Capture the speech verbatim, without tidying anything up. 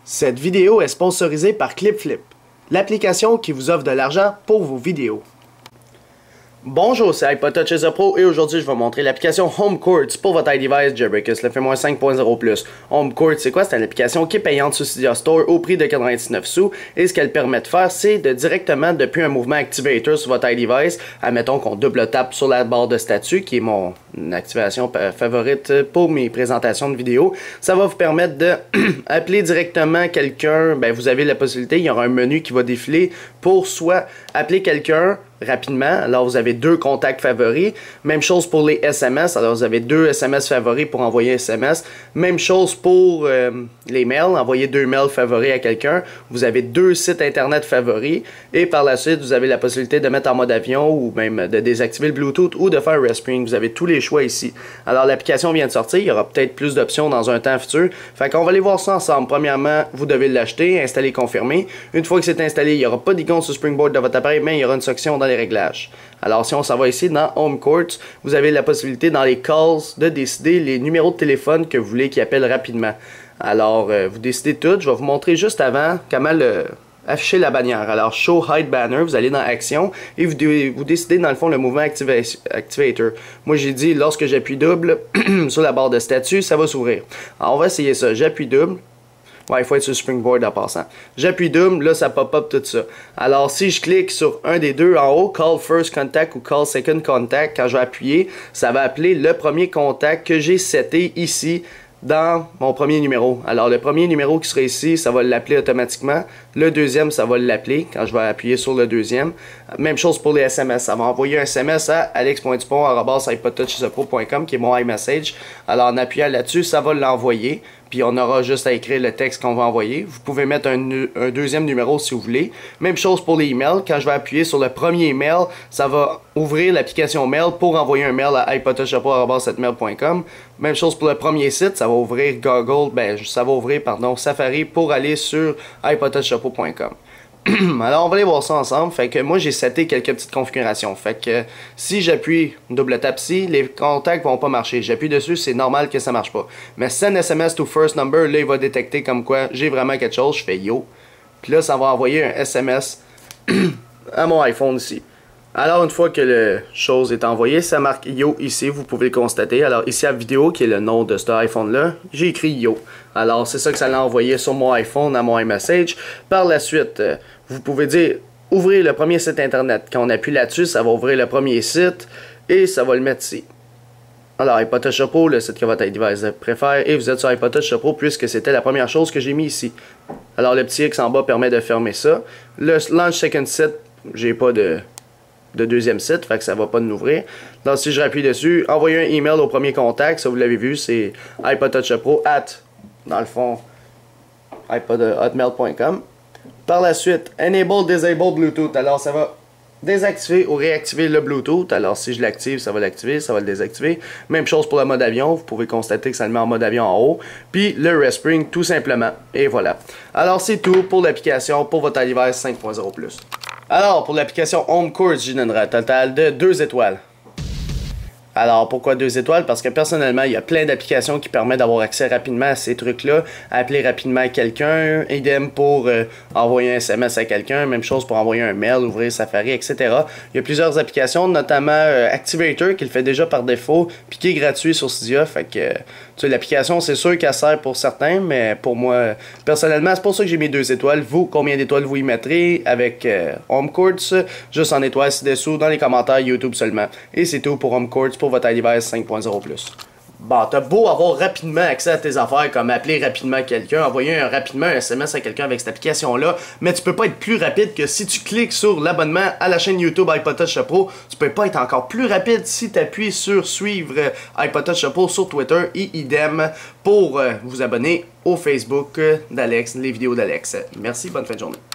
Cette vidéo est sponsorisée par ClipFlip, l'application qui vous offre de l'argent pour vos vidéos. Bonjour, c'est iPodTouch Pro et aujourd'hui je vais vous montrer l'application HomeCourts pour votre iDevice Jailbreakers le F cinq point zéro plus. HomeCourts, c'est quoi? C'est une application qui est payante sur Cydia Store au prix de quatre-vingt-dix-neuf sous et ce qu'elle permet de faire, c'est de directement depuis un mouvement activator sur votre iDevice, admettons qu'on double tape sur la barre de statut qui est mon activation favorite pour mes présentations de vidéos, ça va vous permettre de appeler directement quelqu'un. Ben, vous avez la possibilité, il y aura un menu qui va défiler pour soit appeler quelqu'un rapidement, alors vous avez deux contacts favoris, même chose pour les S M S, alors vous avez deux S M S favoris pour envoyer un S M S, même chose pour euh, les mails, envoyer deux mails favoris à quelqu'un, vous avez deux sites internet favoris, et par la suite vous avez la possibilité de mettre en mode avion ou même de désactiver le Bluetooth ou de faire un respring, vous avez tous les choix ici. Alors l'application vient de sortir, il y aura peut-être plus d'options dans un temps futur, fait qu'on va aller voir ça ensemble. Premièrement, vous devez l'acheter, installer, confirmer. Une fois que c'est installé, il n'y aura pas d'icône sur Springboard de votre appareil, mais il y aura une section dans les réglages. Alors si on s'en va ici dans HomeCourts, vous avez la possibilité dans les calls de décider les numéros de téléphone que vous voulez qui appellent rapidement. Alors euh, vous décidez tout, je vais vous montrer juste avant comment le afficher la bannière. Alors Show Hide Banner, vous allez dans Action et vous, vous décidez dans le fond le mouvement activa Activator. Moi j'ai dit lorsque j'appuie double sur la barre de statut, ça va s'ouvrir. Alors on va essayer ça, j'appuie double. Ouais, il faut être sur Springboard en passant. J'appuie double, là ça pop-up tout ça. Alors si je clique sur un des deux en haut, Call First Contact ou Call Second Contact, quand je vais appuyer, ça va appeler le premier contact que j'ai seté ici dans mon premier numéro. Alors le premier numéro qui sera ici, ça va l'appeler automatiquement. Le deuxième, ça va l'appeler quand je vais appuyer sur le deuxième. Même chose pour les S M S. Ça va envoyer un S M S à alex point dupont arobase iPodTouch Pro point com qui est mon iMessage. Alors en appuyant là-dessus, ça va l'envoyer. Puis on aura juste à écrire le texte qu'on va envoyer. Vous pouvez mettre un, un deuxième numéro si vous voulez. Même chose pour les emails. Quand je vais appuyer sur le premier email, ça va ouvrir l'application Mail pour envoyer un mail à iPodTouch arobase hotmail point com. Même chose pour le premier site, ça va ouvrir Google, ben ça va ouvrir pardon Safari pour aller sur iPodTouch point com. Alors on va aller voir ça ensemble. Fait que moi j'ai seté quelques petites configurations. Fait que si j'appuie double tap ici, les contacts vont pas marcher. J'appuie dessus, c'est normal que ça marche pas. Mais send S M S to first number, là il va détecter comme quoi j'ai vraiment quelque chose. Je fais yo. Puis là ça va envoyer un S M S à mon iPhone ici. Alors une fois que la chose est envoyée, ça marque Yo ici, vous pouvez le constater. Alors ici à vidéo, qui est le nom de cet iPhone là, j'ai écrit Yo. Alors c'est ça que ça l'a envoyé sur mon iPhone à mon iMessage. Par la suite, euh, vous pouvez dire ouvrez le premier site internet. Quand on appuie là-dessus, ça va ouvrir le premier site et ça va le mettre ici. Alors iPodTouch Pro, le site que votre iDevice préfère, et vous êtes sur iPodTouch Pro puisque c'était la première chose que j'ai mis ici. Alors le petit X en bas permet de fermer ça. Le Launch Second Site, j'ai pas de... de deuxième site, fait que ça va pas nous ouvrir. Donc si je rappuie dessus, envoyer un email au premier contact, ça vous l'avez vu, c'est iPodTouch Pro at, dans le fond, iPod hotmail point com. Par la suite, Enable, Disable Bluetooth, alors ça va désactiver ou réactiver le Bluetooth. Alors si je l'active, ça va l'activer, ça va le désactiver. Même chose pour le mode avion, vous pouvez constater que ça le met en mode avion en haut. Puis le respring tout simplement, et voilà. Alors c'est tout pour l'application pour votre iDevice cinq point zéro plus. Alors, pour l'application HomeCourts, j'y donnerai un total de deux étoiles. Alors, pourquoi deux étoiles? Parce que personnellement, il y a plein d'applications qui permettent d'avoir accès rapidement à ces trucs-là, appeler rapidement quelqu'un, idem pour euh, envoyer un S M S à quelqu'un, même chose pour envoyer un mail, ouvrir Safari, et cetera. Il y a plusieurs applications, notamment euh, Activator, qui le fait déjà par défaut, puis qui est gratuit sur Cydia. Fait que, euh, tu sais, l'application, c'est sûr qu'elle sert pour certains, mais pour moi, personnellement, c'est pour ça que j'ai mis deux étoiles. Vous, combien d'étoiles vous y mettrez avec euh, HomeCourts? Juste en étoiles ci-dessous, dans les commentaires YouTube seulement. Et c'est tout pour HomeCourts pour votre iDevice cinq point zéro plus. Bon, t'as beau avoir rapidement accès à tes affaires, comme appeler rapidement quelqu'un, envoyer un, rapidement un S M S à quelqu'un avec cette application-là, mais tu peux pas être plus rapide que si tu cliques sur l'abonnement à la chaîne YouTube iPodTouch Pro. Tu peux pas être encore plus rapide si tu appuies sur suivre iPodTouch Pro sur Twitter et idem pour euh, vous abonner au Facebook d'Alex, les vidéos d'Alex. Merci, bonne fin de journée.